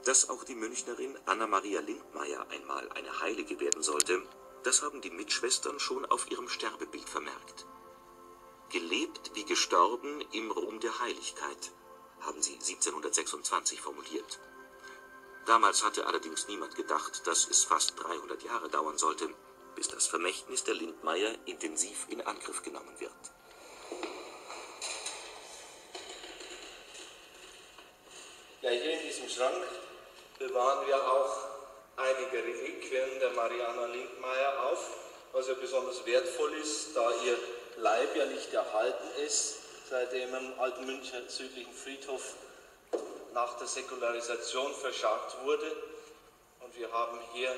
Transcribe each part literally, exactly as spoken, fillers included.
Dass auch die Münchnerin Anna-Maria Lindmeier einmal eine Heilige werden sollte, das haben die Mitschwestern schon auf ihrem Sterbebild vermerkt. Gelebt wie gestorben im Ruhm der Heiligkeit, haben sie siebzehnhundertsechsundzwanzig formuliert. Damals hatte allerdings niemand gedacht, dass es fast dreihundert Jahre dauern sollte, bis das Vermächtnis der Lindmeier intensiv in Angriff genommen wird. Ja, hier in diesem Schrank bewahren wir auch einige Reliquien der Marianna Lindmeier auf, was ja besonders wertvoll ist, da ihr Leib ja nicht erhalten ist, seitdem im alten Münchner südlichen Friedhof nach der Säkularisation verscharrt wurde. Und wir haben hier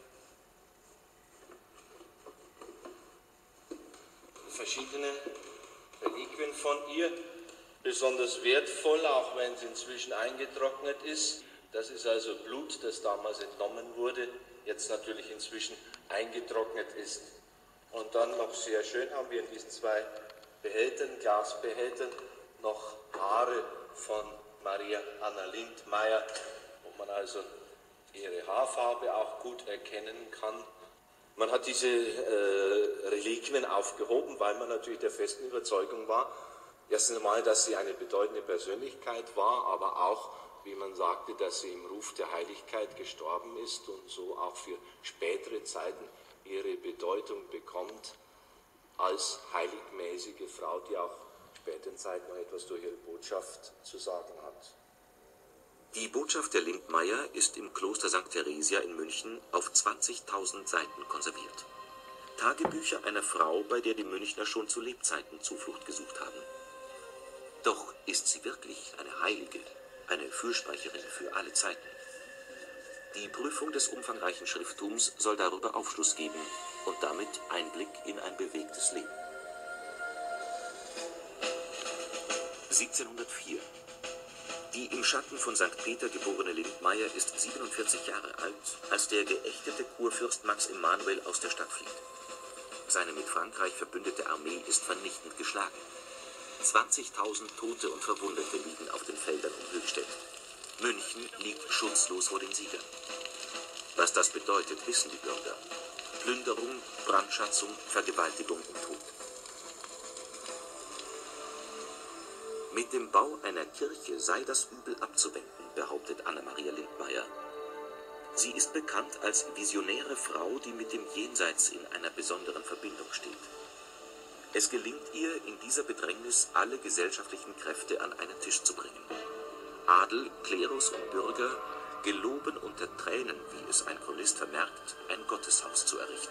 verschiedene Reliquien von ihr, besonders wertvoll, auch wenn sie inzwischen eingetrocknet ist. Das ist also Blut, das damals entnommen wurde, jetzt natürlich inzwischen eingetrocknet ist. Und dann noch sehr schön haben wir in diesen zwei Behältern, Glasbehältern, noch Haare von Maria Anna Lindmeier, wo man also ihre Haarfarbe auch gut erkennen kann. Man hat diese äh, Reliquien aufgehoben, weil man natürlich der festen Überzeugung war, erstens einmal, dass sie eine bedeutende Persönlichkeit war, aber auch, wie man sagte, dass sie im Ruf der Heiligkeit gestorben ist und so auch für spätere Zeiten ihre Bedeutung bekommt als heiligmäßige Frau, die auch späteren Zeiten noch etwas durch ihre Botschaft zu sagen hat. Die Botschaft der Lindmeier ist im Kloster Sankt Theresia in München auf zwanzigtausend Seiten konserviert. Tagebücher einer Frau, bei der die Münchner schon zu Lebzeiten Zuflucht gesucht haben. Doch ist sie wirklich eine Heilige, eine Fürsprecherin für alle Zeiten? Die Prüfung des umfangreichen Schrifttums soll darüber Aufschluss geben und damit Einblick in ein bewegtes Leben. siebzehnhundertvier. Die im Schatten von Sankt Peter geborene Lindmeier ist siebenundvierzig Jahre alt, als der geächtete Kurfürst Max Emanuel aus der Stadt flieht. Seine mit Frankreich verbündete Armee ist vernichtend geschlagen. zwanzigtausend Tote und Verwundete liegen auf den Feldern um Höchstädt. München liegt schutzlos vor den Siegern. Was das bedeutet, wissen die Bürger. Plünderung, Brandschatzung, Vergewaltigung und Tod. Mit dem Bau einer Kirche sei das Übel abzuwenden, behauptet Anna-Maria Lindmeier. Sie ist bekannt als visionäre Frau, die mit dem Jenseits in einer besonderen Verbindung steht. Es gelingt ihr, in dieser Bedrängnis alle gesellschaftlichen Kräfte an einen Tisch zu bringen. Adel, Klerus und Bürger geloben unter Tränen, wie es ein Chronist vermerkt, ein Gotteshaus zu errichten.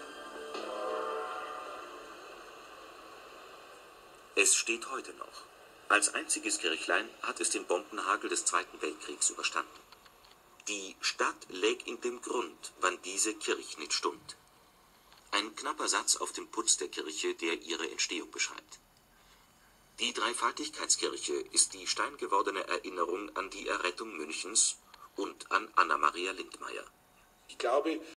Es steht heute noch. Als einziges Kirchlein hat es den Bombenhagel des Zweiten Weltkriegs überstanden. Die Stadt läg in dem Grund, wann diese Kirch nicht stund. Ein knapper Satz auf dem Putz der Kirche, der ihre Entstehung beschreibt. Die Dreifaltigkeitskirche ist die steingewordene Erinnerung an die Errettung Münchens und an Anna-Maria Lindmeier. Ich glaube,